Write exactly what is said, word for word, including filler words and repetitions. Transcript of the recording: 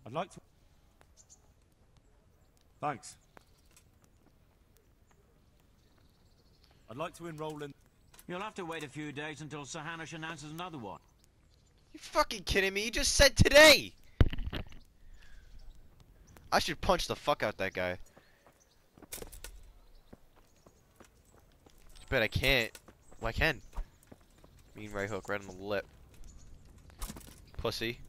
I'd like to... Thanks. I'd like to enroll in... You'll have to wait a few days until Sir Hanish announces another one. You fucking kidding me? You just said today! I should punch the fuck out that guy. Bet I can't. Well, I can. Mean right hook right on the lip. Pussy.